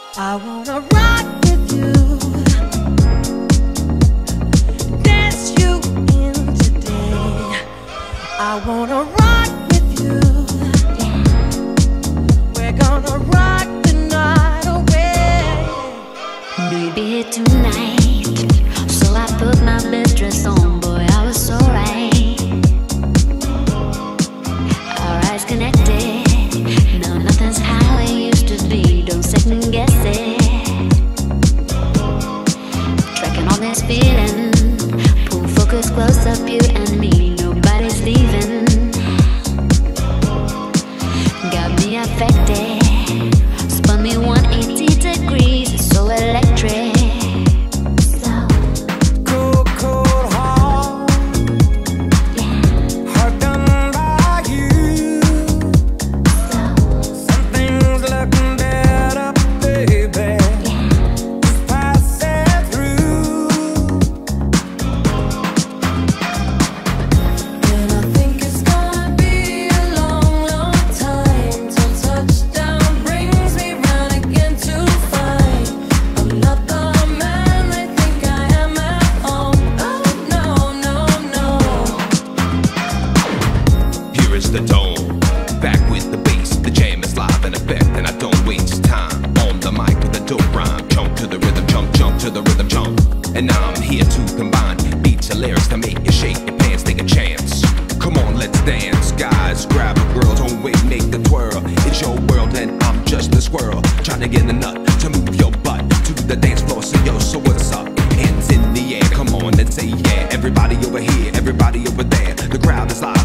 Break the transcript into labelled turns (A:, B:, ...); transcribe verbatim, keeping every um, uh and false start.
A: I wanna rock with you, dance you in today. I wanna rock with you, we're gonna rock the night away.
B: Baby, tonight, so I put my best dress on, boy, I was so right. Our eyes connected, now nothing's how it used to be, don't second guess it. Tracking on this feeling, pull focus close up, you and me, nobody's leaving. Got me affected, spun me one eighty degrees, it's so electric.
C: The dome, back with the bass, the jam is live in effect, and I don't waste time on the mic with a dope rhyme. Jump to the rhythm, jump, jump to the rhythm, jump. And now I'm here to combine beats and lyrics to make you shake your pants, take a chance. Come on, let's dance, guys, grab a girl, don't wait, make the twirl. It's your world and I'm just a squirrel, trying to get a nut to move your butt to the dance floor. So yo, so what's up? Hands in the air, come on, let's say yeah. Everybody over here, everybody over there, the crowd is live.